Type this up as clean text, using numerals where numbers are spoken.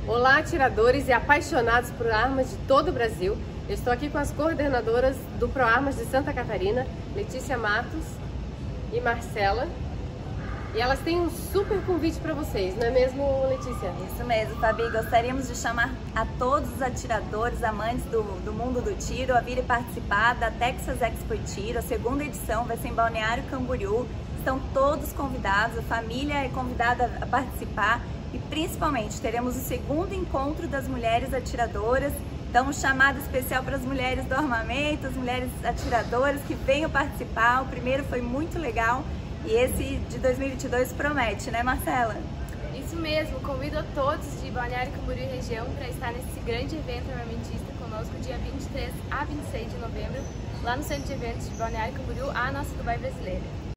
Olá, atiradores e apaixonados por armas de todo o Brasil. Eu estou aqui com as coordenadoras do ProArmas de Santa Catarina, Letícia Matos e Marcela. E elas têm um super convite para vocês, não é mesmo, Letícia? Isso mesmo, Fabi. Gostaríamos de chamar a todos os atiradores, amantes do mundo do tiro, a virem participar da Texas Expo Tiro. A segunda edição vai ser em Balneário Camboriú. Estão todos convidados, a família é convidada a participar e principalmente teremos o segundo encontro das mulheres atiradoras. Então, um chamado especial para as mulheres do armamento, as mulheres atiradoras que venham participar. O primeiro foi muito legal e esse de 2022 promete, né, Marcela? Isso mesmo, convido a todos de Balneário Camboriú e região para estar nesse grande evento armamentista conosco dia 23 a 26 de novembro, lá no Centro de Eventos de Balneário Camboriú, a nossa Dubai brasileira.